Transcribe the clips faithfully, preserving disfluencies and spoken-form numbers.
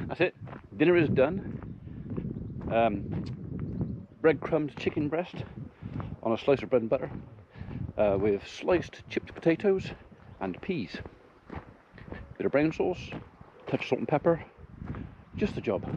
That's it. Dinner is done. Um, breadcrumbed chicken breast on a slice of bread and butter uh, with sliced chipped potatoes and peas. Bit of brown sauce, touch of salt and pepper. Just the job.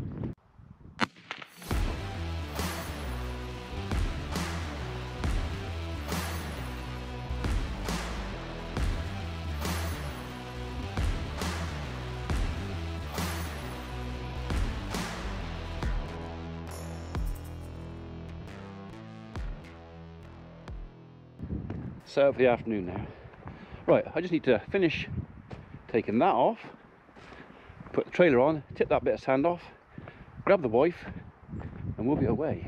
Set up for the afternoon now. Right, I just need to finish taking that off, put the trailer on, tip that bit of sand off, grab the wife, and we'll be away.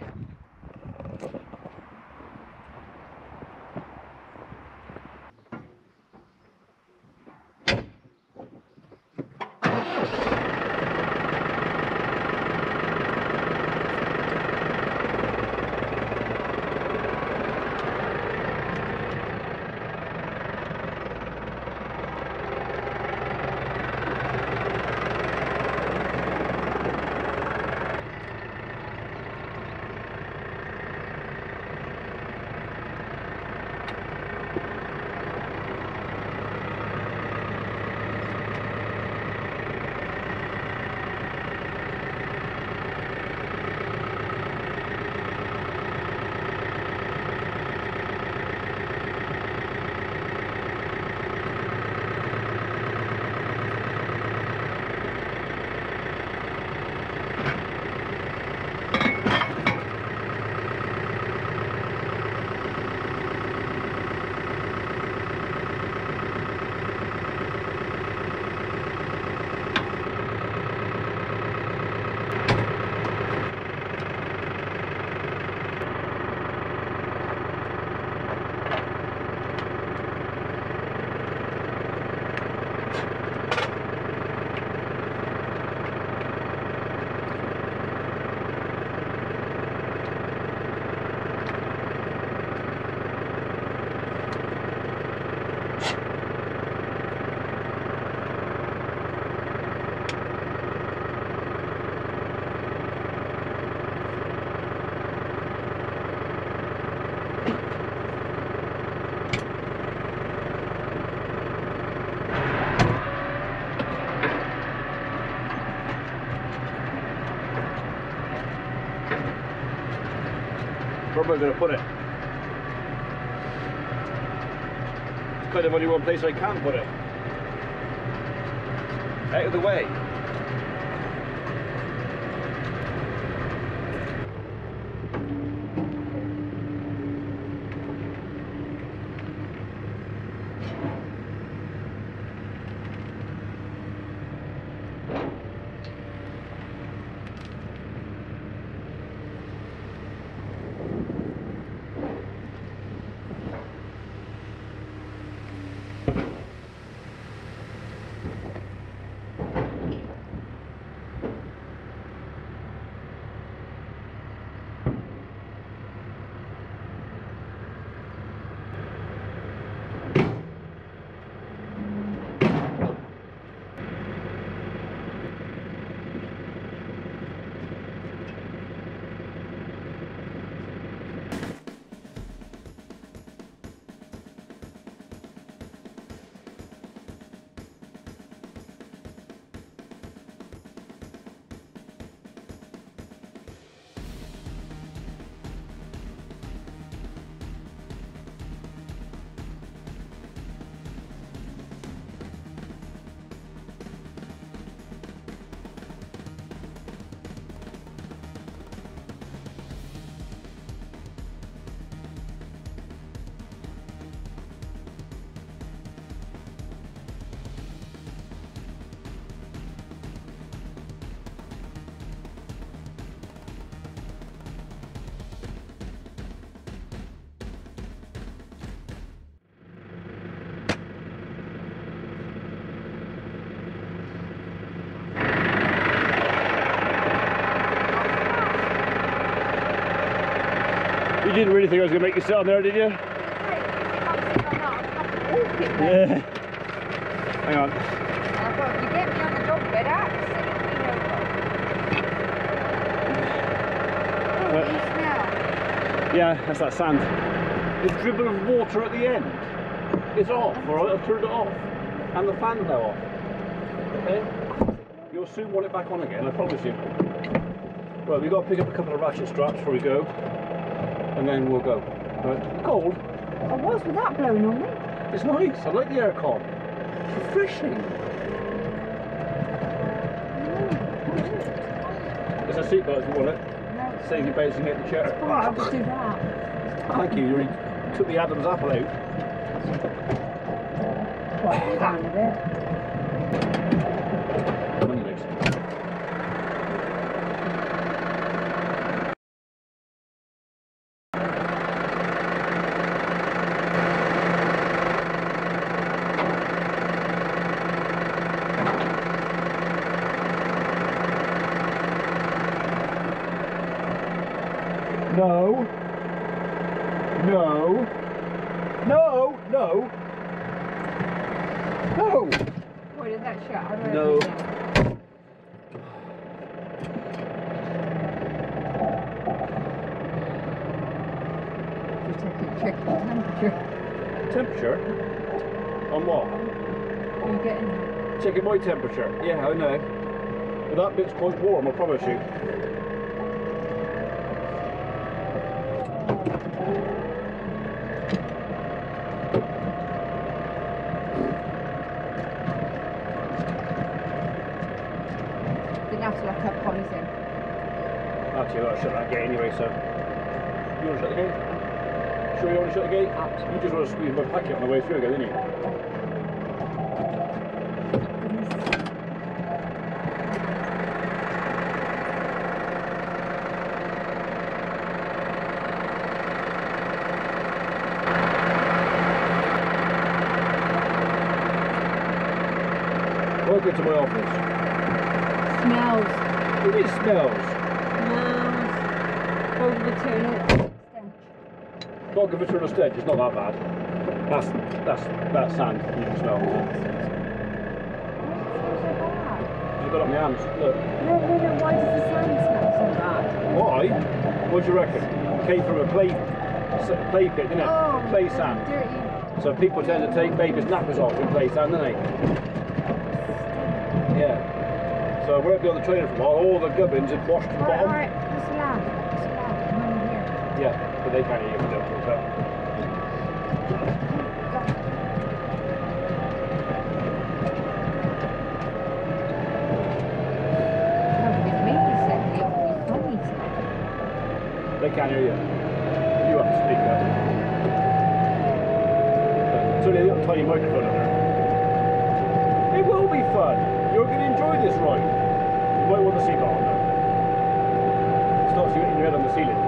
Where am I going to put it? It's kind of only one place I can put it. Out of the way. You didn't really think I was going to make you sit on there, did you? Yeah. Hang on. I thought, if you get me on the dog bed, absolutely no Yeah, that's that sand. The dribble of water at the end is off, alright, I've turned it off. And the fan's now off. Okay? You'll soon want it back on again, I promise you. Right, we've got to pick up a couple of ratchet straps before we go. And then we'll go. Right. Cold? I was with that blowing on me. It's nice, I like the aircon. It's refreshing. There's a seatbelt if you want it. No. Save you bouncing at the chair. Oh, I'll just do that. Thank you, you took the Adam's apple out. Quite down a bit. Money legs. No. No. No. No. No. Why did that shut? I don't No. know. Just check, check the temperature. Temperature? On what? Are you getting? Checking my temperature. Yeah, I know. But that bit's quite warm, I promise you. Didn't have to lock up Polly's in. Actually, I've got to shut that gate anyway, so. You want to shut the gate? Sure you want to shut the gate? Absolutely. You just want to squeeze my packet on the way through again, didn't you? Welcome to my office. Smells. What do you mean smells? Smells. Over the toilet. Stench. Not give it to a stench, it's not that bad. That's that's that sand you can smell. Why does it smell so bad? I've got it on my hands, look. No, no, no. Why does the sand smell so bad? Why? What do you reckon? Came from a clay clay pit, didn't it? Oh, Clay sand. dirty. So people tend to take babies' nappers off in clay sand, don't they? Yeah. So I worked on the trailer for a while, all the gubbins had washed to the Alright, bottom. alright. What's loud? What's loud? I'm only here. Yeah, but they can't hear you, so. They can't hear you. You have to speak up. It's only a little tiny microphone up there. It will be fun. You're going to enjoy this ride. You might want the seatbelt on though. Stop shooting your head on the ceiling.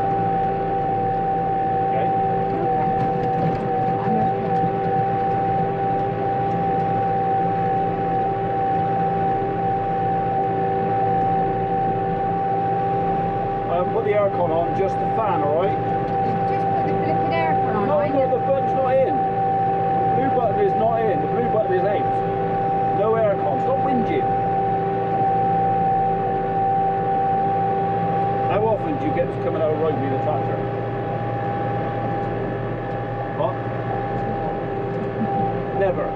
Okay? Um, put the aircon on, just the fan, alright? Just put the flipping aircon on. No, I no, know. the button's not in. The blue button is not in. The blue button is out. No aircon. Stop whinging. How often do you get coming out of road with a tractor? What? Never.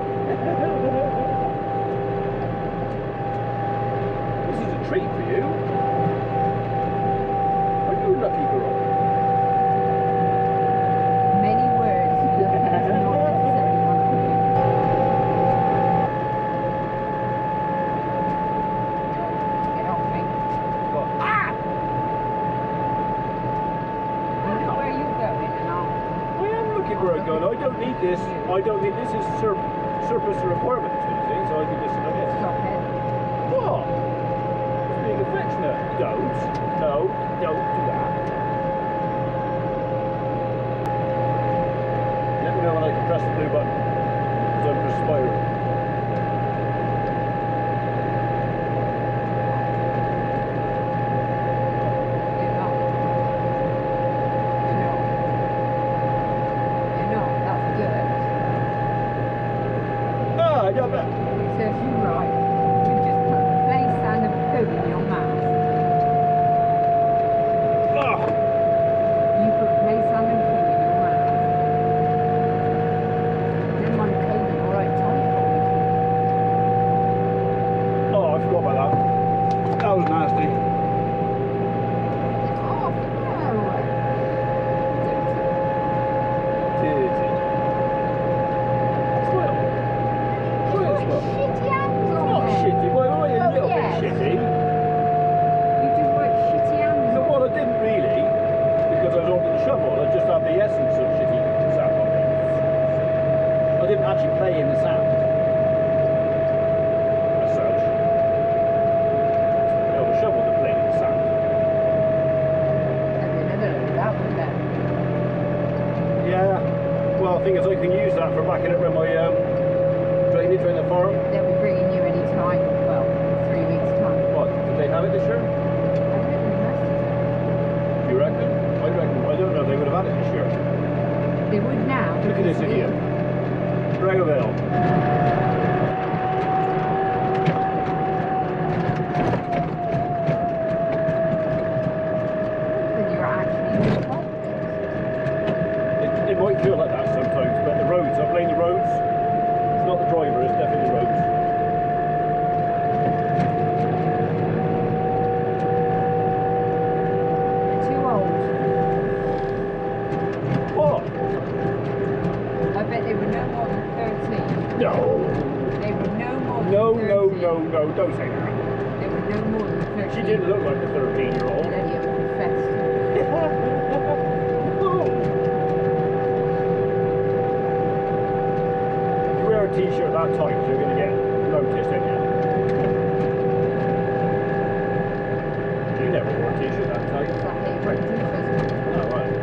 This is a treat for you. Are you a lucky girl? Many words. Not necessarily one of them. Get off me. What? Ah! Look where you're going and I'll... I am looking where I'm going. I don't need this. I don't need this. Is sur surplus to requirements, you see, so I can just like this. Stop it. What? It's being affectionate. Don't. No, don't do that. Let me know when I can press the blue button. Because I'm perspiring. You're not. You're not. You're not. That's good. Ah, I got that. So if you that for backing up with my um, drainage around the farm? They'll be bringing you any time. Well, three weeks time. What? Did they have it this year? I reckon they must have. You reckon? I reckon. I don't know if they would have had it this year. They would now. Look at this idiot. Dragavale. When you're actually in the fight. It, it might feel like that sometimes, but the roads, I blame the roads. It's not the driver, it's definitely the roads. They're too old. What? I bet they were no more than thirteen. No. They were no more than No, no, thirteen. no, no, don't say that. They were no more than thirteen. She didn't look like a thirteen year old. Lydia confessed. If you wear a t-shirt that tight, you're going to get noticed, ain't you? You never wore a t-shirt that tight. Exactly. It worked in the first place. Oh, right.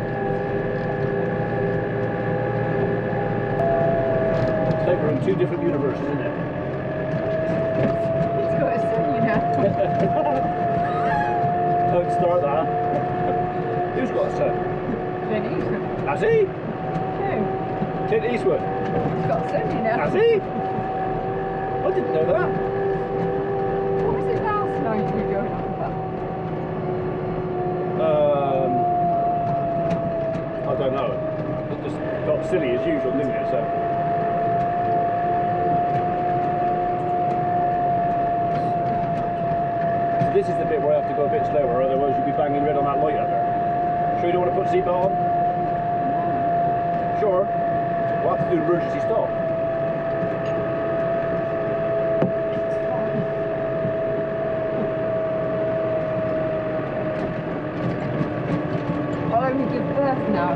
It's like we're in two different universes, isn't it? He's got a son, you know. Don't start that. Who's got a son? Clint Eastwood. Has he? No. Clint Eastwood. He's got a son, you know. Has he? I didn't know that. What was it last night you were going on about? Um, I don't know. It just got silly as usual, didn't it? So. So this is the bit where I have to go a bit slower, otherwise you'll be banging red on that light up there. Sure you don't want to put the seatbelt on? Sure. We'll have to do an emergency stop. I'll only give birth now.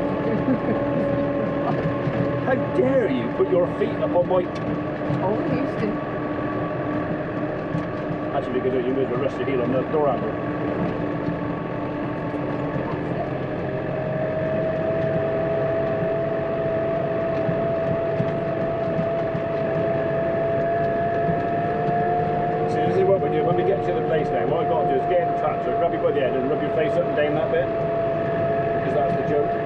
How dare you put your feet up on my... Oh, we used to. Actually, because you move the rest of your heel on the door handle. See, this is what we do when we get to the place now. What I've got to do is get in the tractor, grab you by the head and rub your face up and down that bit. Because that's the joke.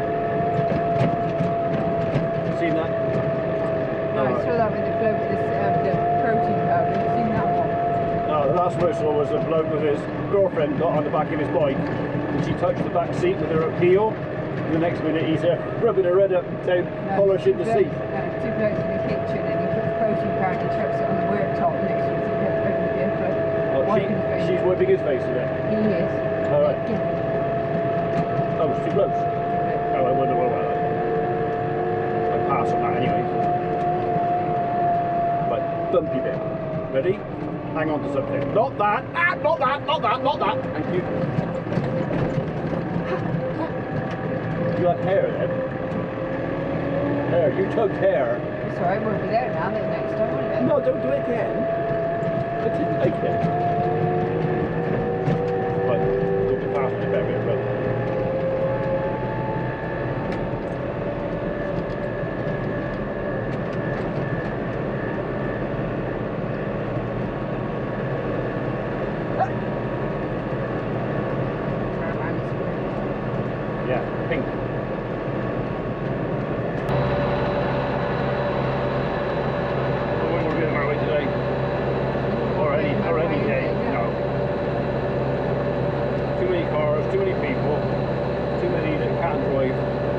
Seen that? No, I saw that with the bloke with the, um, the protein powder. Have you seen that one? No, the last one I saw was a bloke with his girlfriend got on the back of his bike and she touched the back seat with her heel. And the next minute he's uh, rubbing her head up down, No, polishing two the blokes- seat. No, two blokes in the kitchen and he puts protein powder and he chucks it on the worktop next to his head over the vehicle. Oh, she, Wiping the face. she's wiping his face today. He is. All right. Yeah. Oh, it's too close. Oh, I wonder what about that. I pass on that anyway. Right, bumpy bit. Ready? Hang on to something. Not that! Ah, not that! Not that! Not that! Thank you. You got hair then? Hair. You tugged hair. It's alright, we'll be there now, then next time, won't it? No, don't do it again. I didn't like it. Right, go a bit faster, the better, but. Yeah, pink. Oh, we're getting our way today. Already, already, yeah, no. Too many cars, too many people, too many that can't drive.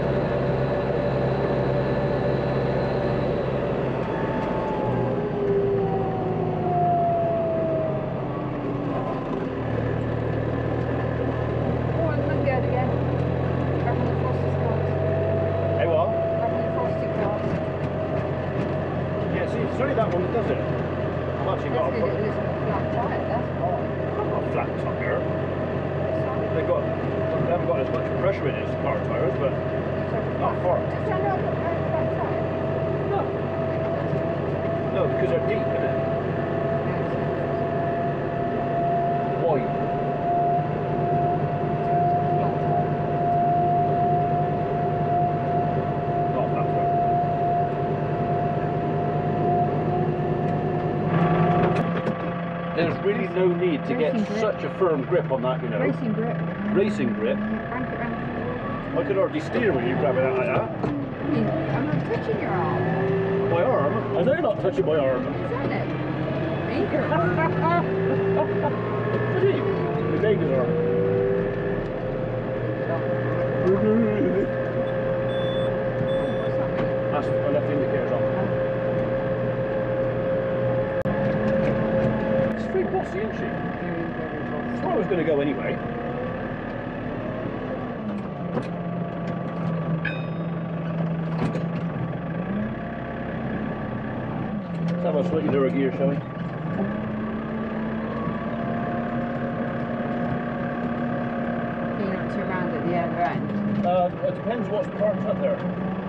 Oh, and look at it again. Having the frosted cars. Hey, what? Having the frosted cars. Yeah, see, it's only that one that does it. I've actually got a, That's good, it is a flat tyre, that's why. I've got a flat tire. They've got, they haven't got as much pressure in it as car tyres, but not far. Does that not look like a flat tyre? No. No, because they're deep, isn't it? Wide. Not a flat tire. There's really no need to get Racing grip. such a firm grip on that, you know. Racing grip. Racing grip. Crank it round. I could hardly steer when you grab it out like that. I mean, I'm not touching your arm. My arm? I know you're not touching my arm. Is that it? Finger. What are you? The neighbour's arm. That's I left the indicators on. It's very bossy, isn't she? Very, very bossy. That's where I was going to go anyway. Let's have a slightly lower gear, shall we? Can you not turn around at the other end? Uh, it depends what's parked up there.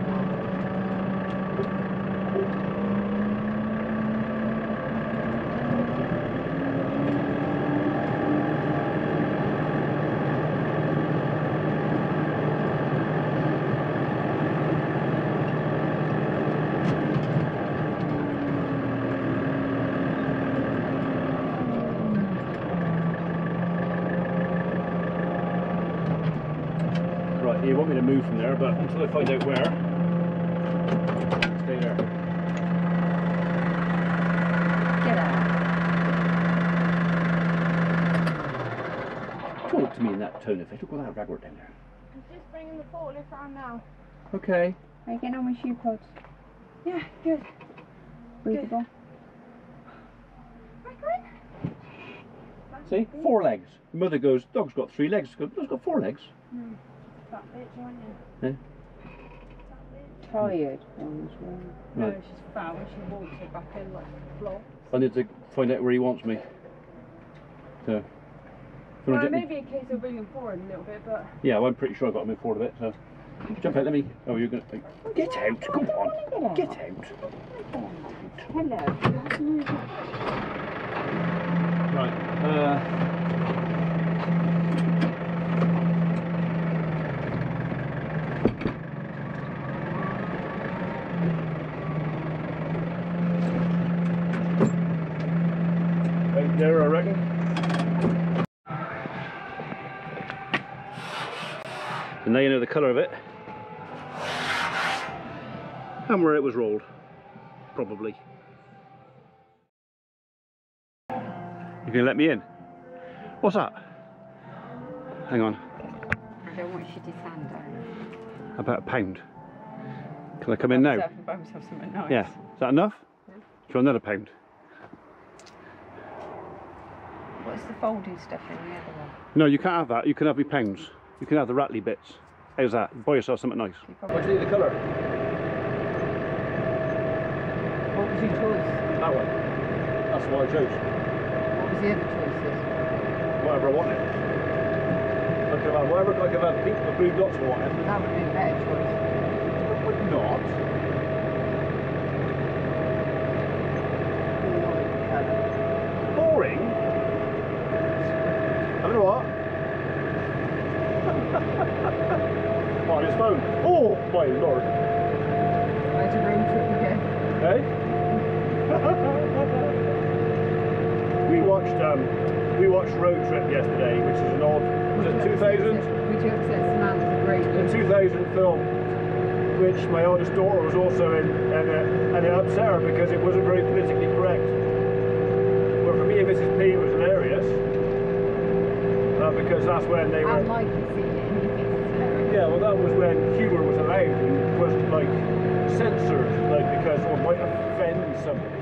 Right, you want me to move from there, but until I find out where, stay there. Get out. Talk to me in that tone if I took all that ragwort down there. I'm just bringing the forklift around now. Okay. Are you getting on with shoe pods? Yeah, good. Breathable? See? Four legs. Mother goes, dog's got three legs. Dog's got four legs. No. That bitch, aren't you? Yeah. That bitch. Tired one as well. No, Right. she's foul when she walks it back in like a floor. I need to find out where he wants me. So. if you wanna Well, get me- maybe a case of bringing forward a little bit, but Yeah, well, I'm pretty sure I got him in forward a bit. So. Jump out, let me. Oh, you're gonna. Get out! Come on! Get out! Hello. Right. Uh. Right there, I reckon. So now you know the colour of it. And where it was rolled. Probably. You can let me in? What's that? Hang on. I don't want you to stand down. About a pound. Can I come in now? Buy myself something nice. Yeah. Is that enough? Yeah. Do you want another pound? What's the folding stuff in the other one? No, you can't have that. You can have your pounds. You can have the rattly bits. How's that? Buy yourself something nice. What do you think of the colour? What was your choice? That one. That's what I chose. What was the other choices? Whatever I wanted. I could have had whatever, I could have had pink or blue dots or whatever. That would have been a better choice. It would not. Boring? I don't know what. On his phone. Oh my lord. Where's a road trip again? Hey? we watched um we watched Road Trip yesterday, which is an old was it two thousand? Would you upset Samantha's great A two thousand film, which my oldest daughter was also in, and, uh, and it upset her because it wasn't very politically correct. But for me and Missus P it was hilarious, uh, because that's when they were... I like to see it and you think it's hilarious. Yeah, well that was when humour was allowed and was like censored, like because it might offend somebody.